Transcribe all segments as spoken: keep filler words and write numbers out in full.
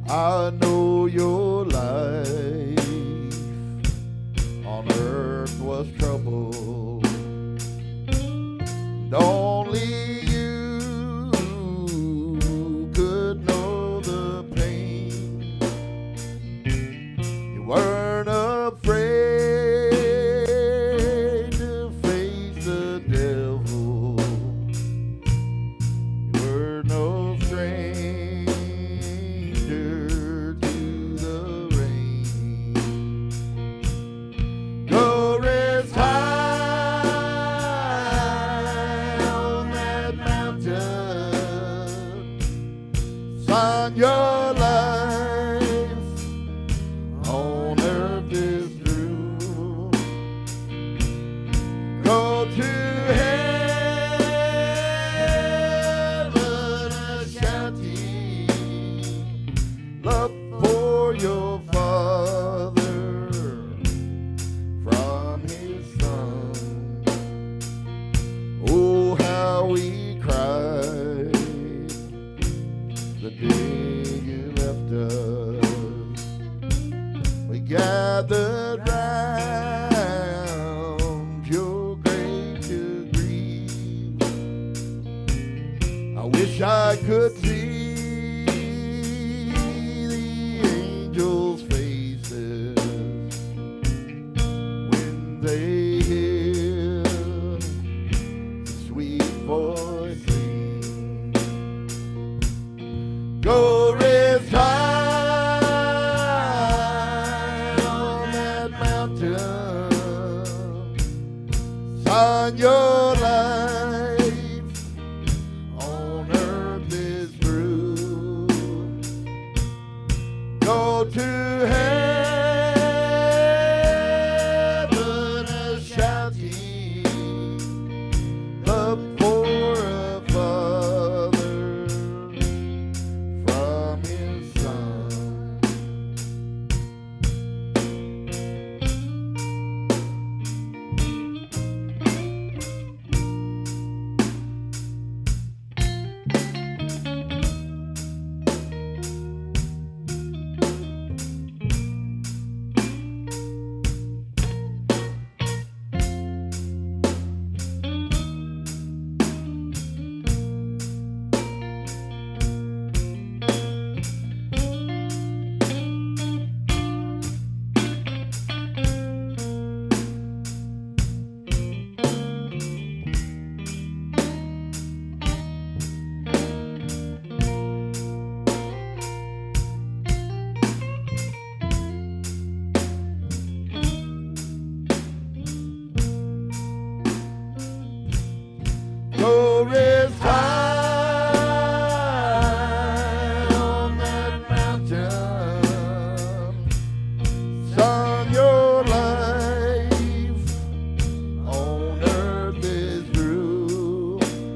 I know your life on earth was trouble. And only you could know the pain. You weren't afraid to face the devil. You were no stranger to the rain. Glory's high on that mountain. Son, your life on earth is through. Go to heaven a shouting, love for your Father from his Son. Oh, how we cried the day you left us. We gathered round your grave to grieve. I wish I could see the angels' faces when they hear the sweet voice sing. Glory's high on that mountain. Son, your life on earth is through. Go to heaven a shouting, love for a Father from his Son. Glory's high on that mountain. Son, your life on earth is through.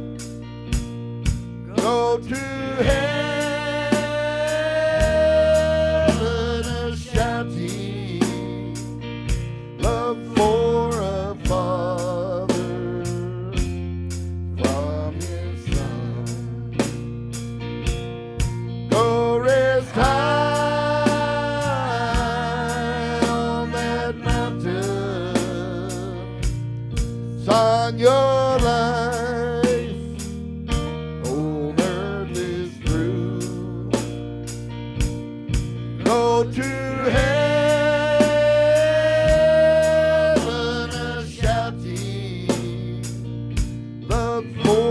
Go to heaven a shouting, love for a Father from his Son. Glory's high on that mountain. Son, your life on earth is through. Go to heaven a shouting, love for